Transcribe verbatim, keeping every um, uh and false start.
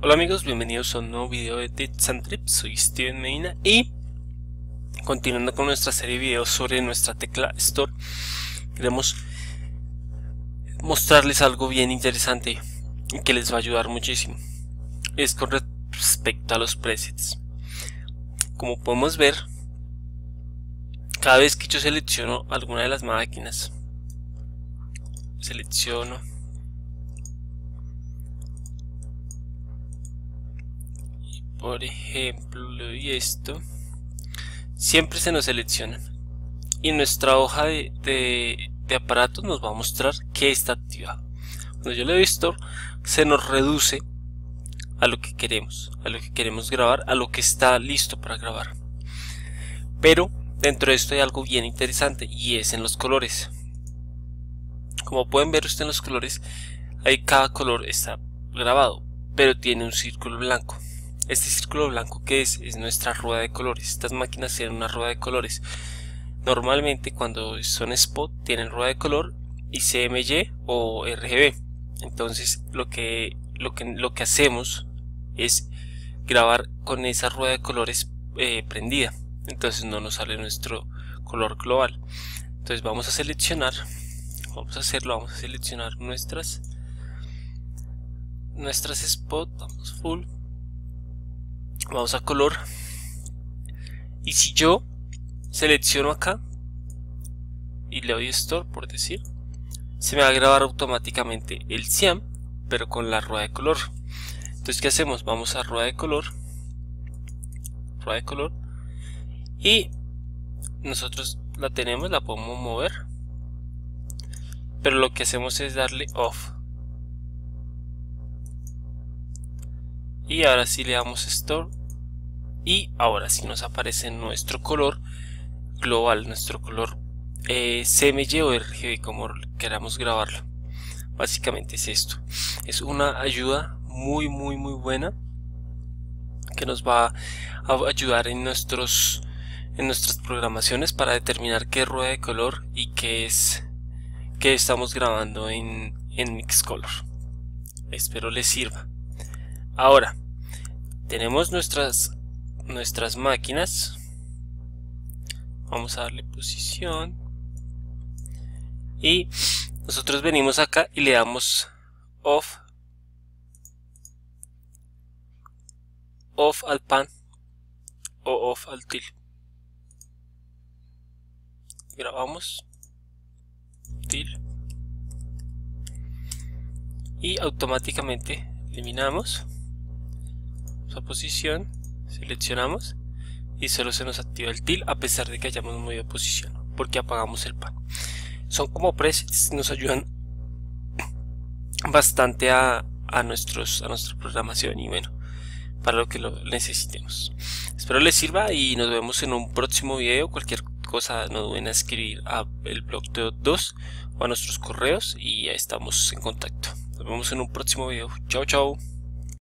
Hola amigos, bienvenidos a un nuevo video de Tips and Trips. Soy Steven Medina y continuando con nuestra serie de videos sobre nuestra tecla Store, queremos mostrarles algo bien interesante y que les va a ayudar muchísimo. Es con respecto a los presets. Como podemos ver, cada vez que yo selecciono alguna de las máquinas, selecciono por ejemplo le doy esto, siempre se nos seleccionan y en nuestra hoja de, de, de aparatos nos va a mostrar que está activado. Cuando yo le doy Store, se nos reduce a lo que queremos, a lo que queremos grabar, a lo que está listo para grabar. Pero dentro de esto hay algo bien interesante y es en los colores. Como pueden ver ustedes en los colores, ahí cada color está grabado, pero tiene un círculo blanco. Este círculo blanco que es, es nuestra rueda de colores. Estas máquinas tienen una rueda de colores. Normalmente cuando son spot tienen rueda de color y C M Y o R G B. Entonces lo que, lo que, lo que hacemos es grabar con esa rueda de colores eh, prendida. Entonces no nos sale nuestro color global. Entonces vamos a seleccionar, vamos a hacerlo, vamos a seleccionar nuestras, nuestras spot, vamos full. Vamos a color y si yo selecciono acá y le doy Store por decir, se me va a grabar automáticamente el cian pero con la rueda de color. Entonces ¿qué hacemos? Vamos a rueda de color, rueda de color y nosotros la tenemos, la podemos mover, pero lo que hacemos es darle off y ahora sí le damos Store y ahora sí nos aparece nuestro color global, nuestro color eh, C M Y o R G B, como queramos grabarlo. Básicamente es esto, es una ayuda muy muy muy buena que nos va a ayudar en nuestros en nuestras programaciones para determinar qué rueda de color y qué es que estamos grabando en, en Mixcolor. Espero les sirva. Ahora tenemos nuestras nuestras máquinas, vamos a darle posición y nosotros venimos acá y le damos off off al pan o off al til, grabamos til y automáticamente eliminamos esa posición, seleccionamos y solo se nos activa el til a pesar de que hayamos movido posición porque apagamos el pan. Son como presets, nos ayudan bastante a, a, nuestros, a nuestra programación y bueno, para lo que lo necesitemos. Espero les sirva y nos vemos en un próximo video. Cualquier cosa no duden en escribir a el blog de dos o a nuestros correos y ya estamos en contacto. Nos vemos en un próximo video. Chao chao.